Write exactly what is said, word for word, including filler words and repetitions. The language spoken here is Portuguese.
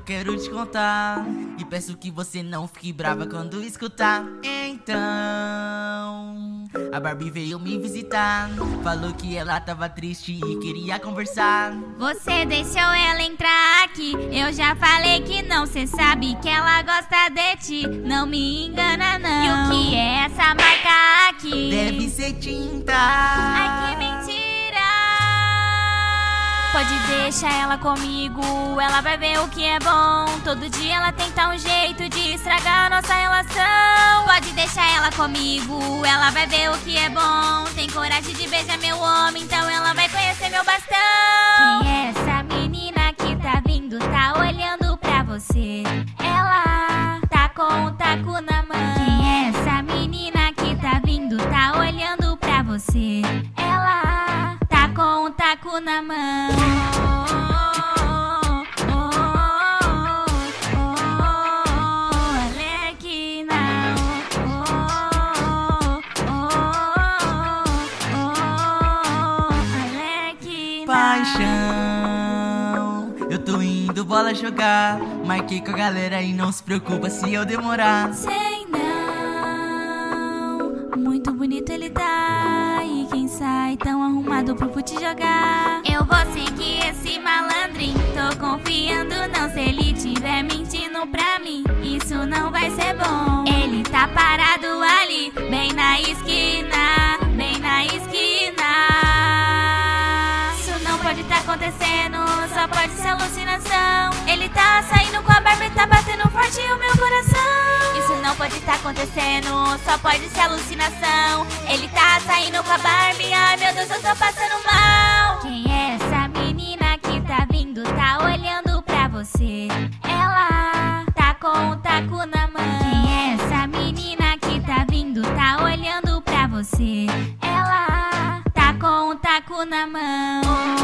quero te contar, e peço que você não fique brava quando escutar. Então, a Barbie veio me visitar, falou que ela tava triste e queria conversar. Você deixou ela entrar aqui, eu já falei que não, cê sabe que ela gosta de ti, não me engana não. E o que é essa marca aqui? Deve ser tinta. Ai, que mentira! Pode deixar ela comigo, ela vai ver o que é bom. Todo dia ela tenta um jeito de estragar a nossa relação. Pode deixar ela comigo, ela vai ver o que é bom. Tem coragem de beijar meu homem, então ela vai conhecer meu bastão. Quem é essa menina que tá vindo, tá olhando pra você? Ela tá com um taco na mão. Quem é essa menina que tá vindo, tá olhando pra você? Ela tá com um taco na mão. Paixão, eu tô indo bola jogar, marquei com a galera e não se preocupa se eu demorar. Sei não, muito bonito ele tá, e quem sai tão arrumado pro fute jogar. Eu vou seguir esse malandrinho, tô confiando não, se ele tiver mentindo pra mim, isso não vai ser bom. Ele tá parado ali, bem na esquina, bem na esquina. Pode tá acontecendo, só pode ser alucinação. Ele tá saindo com a Barbie, tá batendo forte o meu coração. Isso não pode tá acontecendo, só pode ser alucinação. Ele tá saindo com a Barbie, ai meu Deus, eu tô passando mal. Quem é essa menina que tá vindo, tá olhando pra você? Ela tá com um taco na mão. Quem é essa menina que tá vindo, tá olhando pra você? Ela tá com um taco na mão.